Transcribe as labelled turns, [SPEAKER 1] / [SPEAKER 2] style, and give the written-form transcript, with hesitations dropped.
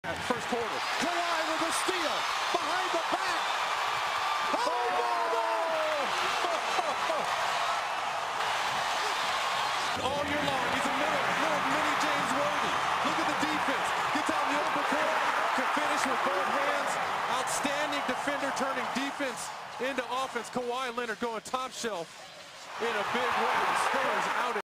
[SPEAKER 1] First quarter. Kawhi with a steal. Behind the back. Oh, no! All year long, he's a little mini James Worthy. Look at the defense. Gets out in the open court. Can finish with both hands. Outstanding defender turning defense into offense. Kawhi Leonard going top shelf in a big way. Spurs out.